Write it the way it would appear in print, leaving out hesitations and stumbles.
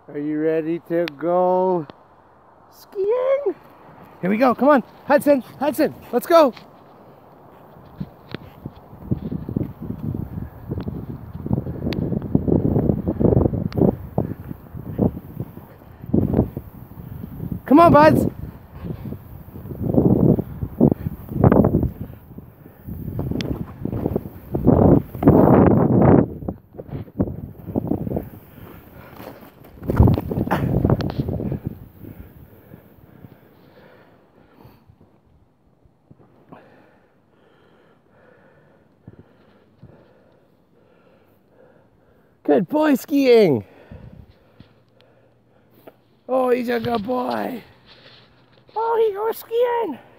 Are you ready to go skiing? Here we go. Come on, Hudson. Hudson, let's go. Come on, buds. Good boy skiing. Oh, he's a good boy. Oh, he goes skiing.